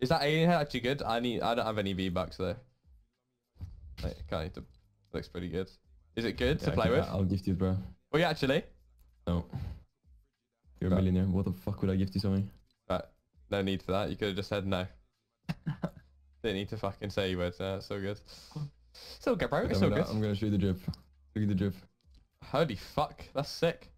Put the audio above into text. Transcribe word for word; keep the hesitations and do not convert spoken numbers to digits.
Is that alien head actually good? I need. I don't have any V-Bucks though. Wait, can't need to. Looks pretty good. Is it good Yeah, to play with? I'll gift you it, bro. Well, yeah, actually. No. You're a Right. millionaire. What the fuck would I gift you something? Right. No need for that. You could have just said no. Didn't need to fucking say you would. Uh, it's all good. It's all good, bro. It's I'm all gonna, good. I'm gonna show you the drip. Look at the drip. Holy fuck. That's sick.